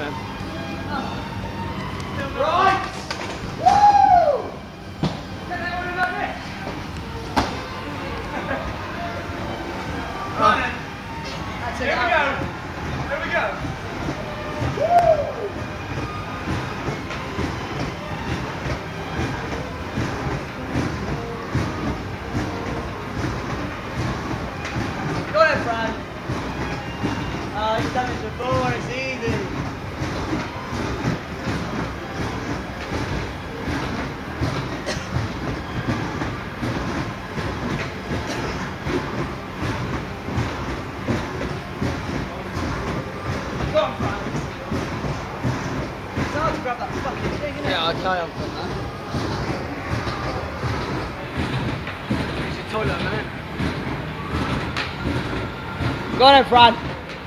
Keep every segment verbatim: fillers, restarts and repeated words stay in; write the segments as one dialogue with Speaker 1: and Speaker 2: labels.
Speaker 1: then.
Speaker 2: Right! Woo! Get that one like this. Come on then. That's it. Here we go. Here we go. Woo! Go ahead, Fran. Oh, you've done it before, it's easy. Go on, Fran. It's hard to grab that fucking thing, isn't it?
Speaker 1: Yeah, okay, I've done that. Use your toilet a minute.
Speaker 2: Go on then, Fran.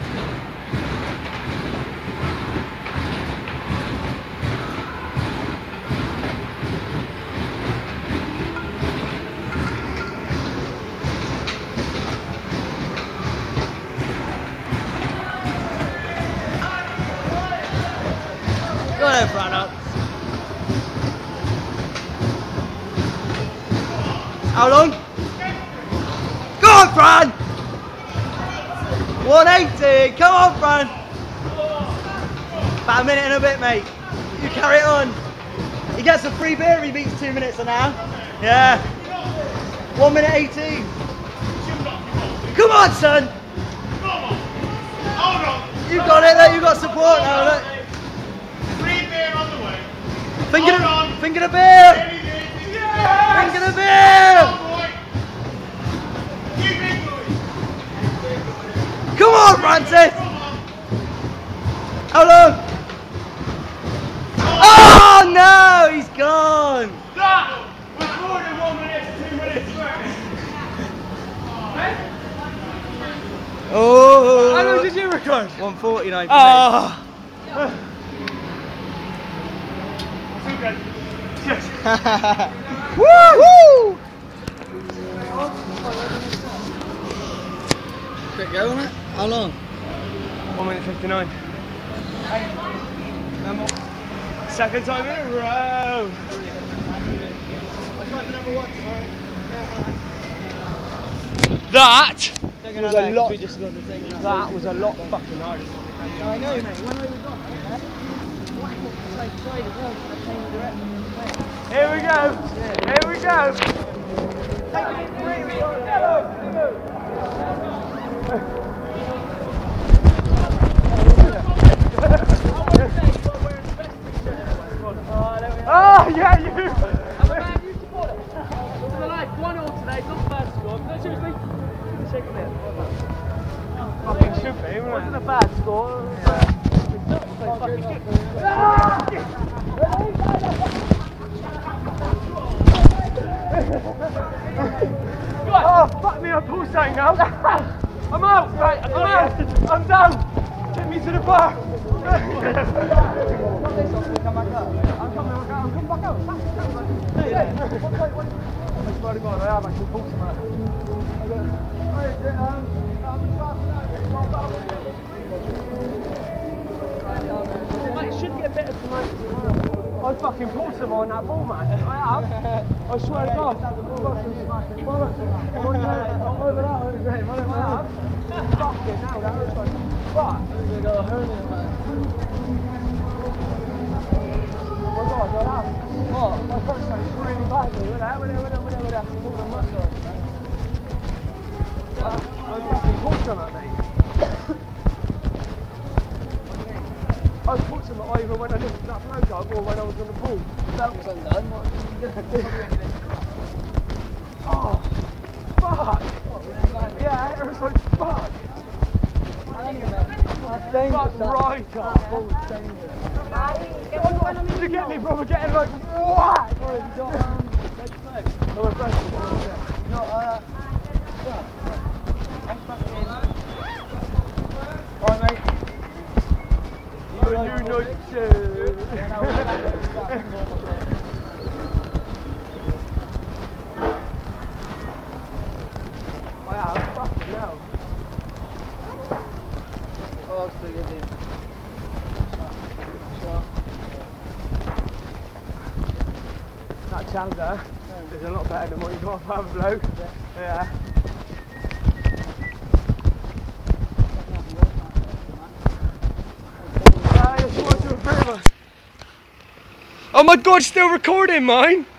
Speaker 2: Go on then, Fran. Up. How long? Go on, Fran! one eighty, come on, Fran! About a minute and a bit, mate. You carry it on. He gets a free beer if he beats two minutes an hour. Yeah. one minute eighteen. Come on, son! You got it, look, you got support now, look.
Speaker 3: Free beer on the way.
Speaker 2: Finger
Speaker 3: Hold
Speaker 2: the,
Speaker 3: on.
Speaker 2: finger the beer!
Speaker 3: Yes!
Speaker 2: Finger the beer!
Speaker 3: Oh, boy. You big boy.
Speaker 2: Come on, Francis!
Speaker 3: Come on.
Speaker 2: How long? Oh no, he's gone!
Speaker 3: That was more than one minute, two minutes left.
Speaker 2: Oh!
Speaker 1: How long did you record?
Speaker 2: one forty-nine for
Speaker 1: Oh!
Speaker 3: It's okay. Yes.
Speaker 2: me. Woo!
Speaker 1: Quick go on it. How long?
Speaker 3: one minute fifty-nine. Second time in a row. That was a lot. That was a lot fucking harder.
Speaker 2: I know, mate. When we were gone,
Speaker 3: Here we go. Here we go. Oh yeah, you. Fucking should be. It wasn't a bad score. Oh, fuck me, I'm pulsating now. I'm out, right, I'm out. I'm down. Take me to the bar. I'm coming back out. I'm coming back out. I swear to God, I have actually pulsing out. Mate, it should get better tonight. I fucking pulled some on that ball, man. I have. I swear to God. Over that, over there, over there. Fucking hell, that was like, fuck. They got a hernia, man. Oh my God, what happened? What? My first time is really bad, dude. What happened? What happened? What happened? What happened? I fucking pulled some at me. I put some either when I lifted that flag up or when I was on the ball. That was undone. Oh, fuck! Yeah, it was like fuck! That's right up! Did you get me, bro? We're getting like what? No, no, uh, alright, mate. You know too. Wow, fucking hell. Oh, I'll still get in. that Chandler is a lot better than what you got off other bloke. Yeah. Yeah, it's one, two, three of us. Oh my god, still recording mine!